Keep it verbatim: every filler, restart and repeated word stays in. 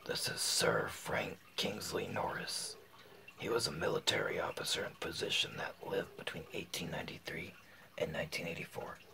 This is Sir Frank Kingsley Norris. He was a military officer in position that lived between eighteen ninety-three and nineteen eighty-four.